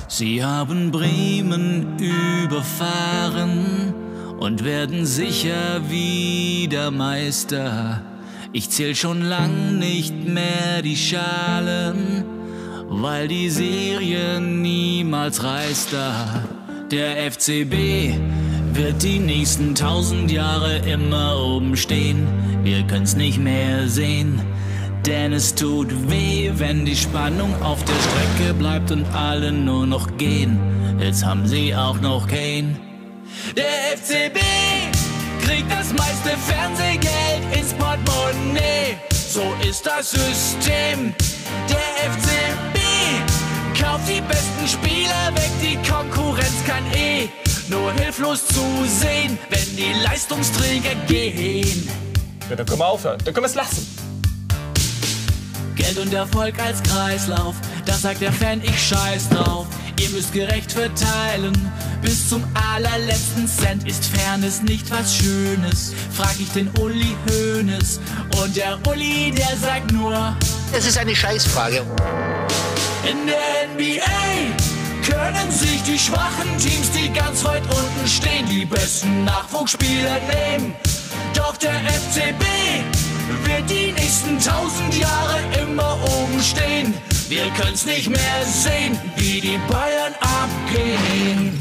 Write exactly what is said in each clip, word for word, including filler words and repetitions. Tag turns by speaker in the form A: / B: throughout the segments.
A: Sie haben Bremen überfahren und werden sicher wieder Meister. Ich zähl schon lang nicht mehr die Schalen, weil die Serie niemals reißt da. Der F C B wird die nächsten tausend Jahre immer oben stehen. Wir können's nicht mehr sehen, denn es tut weh, wenn die Spannung auf der Strecke bleibt und alle nur noch gehen. Jetzt haben sie auch noch Kane. Der F C B kriegt das meiste Fernsehgeld ins Portemonnaie. So ist das System. Der F C B kauft die besten Spieler weg, die Konkurrenz kann eh nur hilflos zusehen, wenn die Leistungsträger gehen.
B: Ja, dann können wir aufhören, dann können wir es lassen.
A: Geld und Erfolg als Kreislauf, das sagt der Fan, ich scheiß drauf. Ihr müsst gerecht verteilen, bis zum allerletzten Cent. Ist Fairness nicht was Schönes? Frag ich den Uli Hoeneß. Und der Uli, der sagt nur:
C: Das ist eine Scheißfrage.
A: In der N B A können sich die schwachen Teams, die ganz weit unten stehen, die besten Nachwuchsspieler nehmen. Doch der F C B wird die nächsten tausend Jahre immer oben stehen. Wir können's nicht mehr sehen, wie die Bayern abgehen.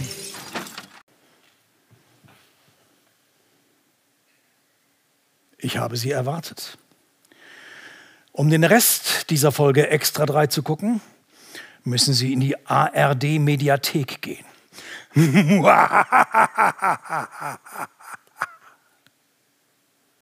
D: Ich habe Sie erwartet. Um den Rest dieser Folge Extra drei zu gucken, müssen Sie in die A R D-Mediathek gehen.